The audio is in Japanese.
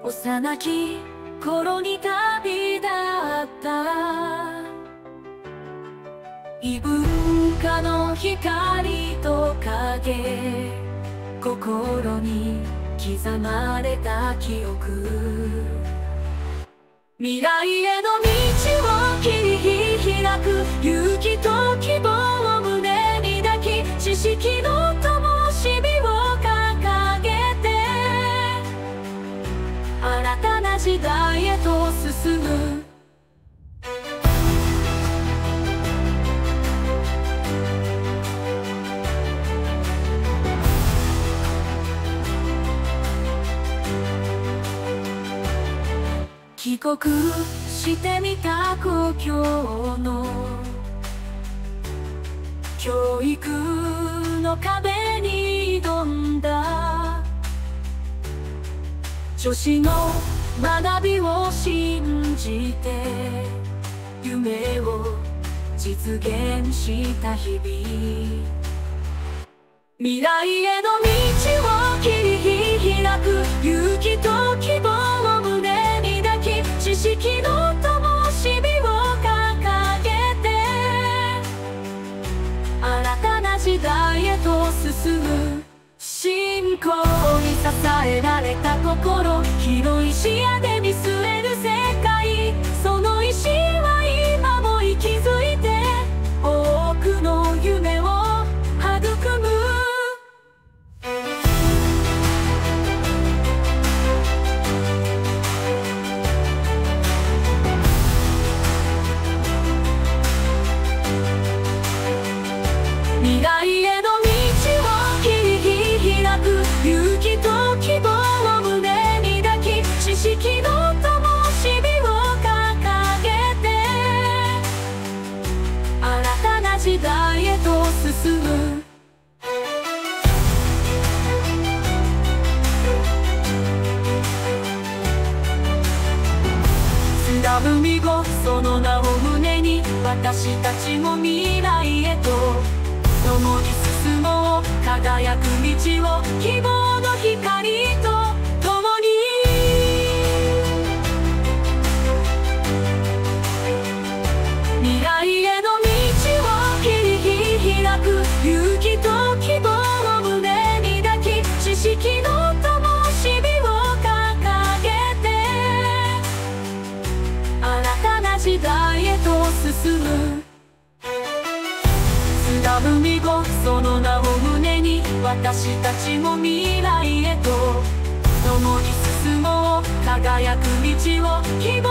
幼き頃に旅立った異文化の光と影、心に刻まれた記憶、未来への道を切り開く勇気と希望を胸に抱き、知識の灯火を掲げて新たな時代へと進む。帰国してみた故郷の教育の壁に挑んだ、女子の学びを信じて夢を実現した日々、未来への道を切り開く勇気と希望を胸に抱き、知識の灯火を掲げて新たな時代へと進む。信仰に支えられた心、広い視野で見据える世界、その意志は今も息づいて多くの夢を育む。未来への道を切り開く勇気と希望を胸に抱き、知識の灯火を掲げて新たな時代へと進む。津田海子、その名を胸に私たちも未来へと共に進もう。輝く道を希望の光と共に。未来への道を切り開く勇気と希望を胸に抱き、知識の灯火を掲げて新たな時代へと進む。津田海子、その名を胸に私たちも未来へと共に進もう。輝く道を希望